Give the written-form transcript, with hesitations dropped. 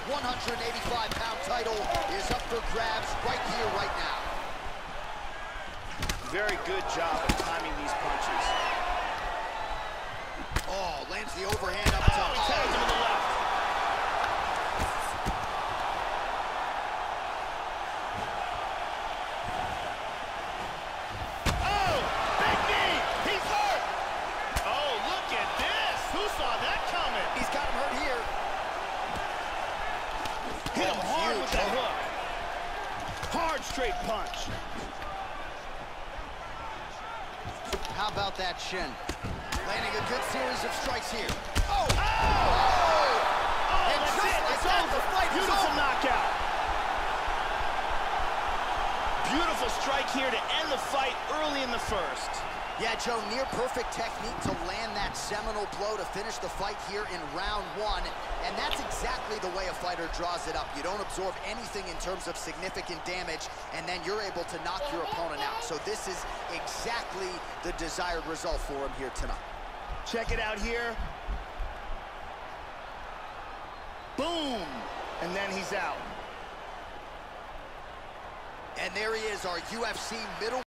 185-pound title is up for grabs right here, right now. Very good job of timing these punches. Oh, lands the overhand up top. He tags him to the left. Oh, big knee. He's hurt. Oh, look at this. Who saw that coming? He's got him hurt here. Hit him hard with that hook. Hard straight punch. How about that shin? Landing a good series of strikes here. Oh! Oh! Oh, And that's just it. like It's that, over. the fight is Beautiful over. knockout. Beautiful strike here to end the fight early in the first. Yeah, Joe, near perfect technique to land that seminal blow to finish the fight here in round one. And that's exactly the way a fighter draws it up. You don't absorb anything in terms of significant damage, and then you're able to knock your opponent out. So this is exactly the desired result for him here tonight. Check it out here. Boom! And then he's out. And there he is, our UFC middle